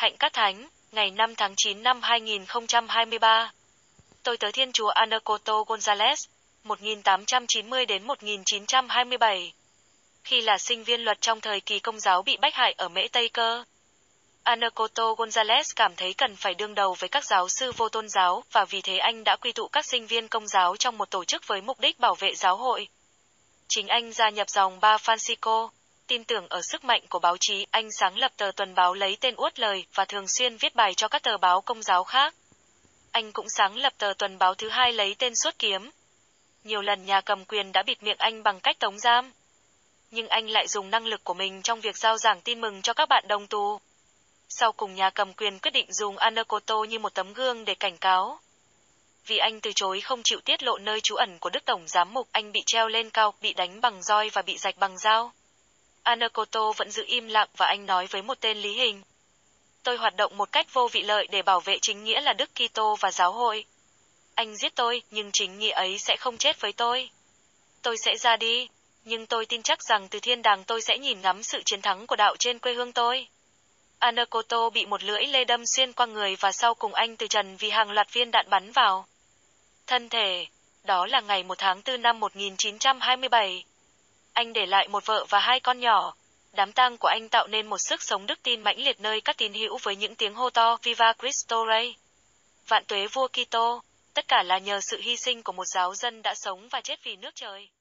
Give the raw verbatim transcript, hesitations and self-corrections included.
Hạnh Các Thánh, ngày năm tháng chín năm hai nghìn không trăm hai mươi ba. Tôi tớ Thiên Chúa Anacoto Gonzalez, một nghìn tám trăm chín mươi đến một nghìn chín trăm hai mươi bảy. Khi là sinh viên luật trong thời kỳ Công giáo bị bách hại ở Mễ Tây Cơ, Anacoto Gonzalez cảm thấy cần phải đương đầu với các giáo sư vô tôn giáo, và vì thế anh đã quy tụ các sinh viên Công giáo trong một tổ chức với mục đích bảo vệ giáo hội. Chính anh gia nhập dòng Ba Francisco, tin tưởng ở sức mạnh của báo chí, anh sáng lập tờ tuần báo lấy tên Uất Lời và thường xuyên viết bài cho các tờ báo Công giáo khác. Anh cũng sáng lập tờ tuần báo thứ hai lấy tên Suốt Kiếm. Nhiều lần nhà cầm quyền đã bịt miệng anh bằng cách tống giam, nhưng anh lại dùng năng lực của mình trong việc giao giảng tin mừng cho các bạn đồng tù. Sau cùng nhà cầm quyền quyết định dùng Anacoto như một tấm gương để cảnh cáo. Vì anh từ chối không chịu tiết lộ nơi trú ẩn của Đức Tổng Giám mục, anh bị treo lên cao, bị đánh bằng roi và bị rạch bằng dao. Anacoto vẫn giữ im lặng và anh nói với một tên lý hình: "Tôi hoạt động một cách vô vị lợi để bảo vệ chính nghĩa là Đức Kitô và giáo hội. Anh giết tôi, nhưng chính nghĩa ấy sẽ không chết với tôi. Tôi sẽ ra đi, nhưng tôi tin chắc rằng từ thiên đàng tôi sẽ nhìn ngắm sự chiến thắng của đạo trên quê hương tôi." Anacoto bị một lưỡi lê đâm xuyên qua người và sau cùng anh từ trần vì hàng loạt viên đạn bắn vào thân thể. Đó là ngày một tháng tư năm một nghìn chín trăm hai mươi bảy. Anh để lại một vợ và hai con nhỏ. Đám tang của anh tạo nên một sức sống đức tin mãnh liệt nơi các tín hữu với những tiếng hô to Viva Cristo Rey, vạn tuế vua Kitô. Tất cả là nhờ sự hy sinh của một giáo dân đã sống và chết vì nước trời.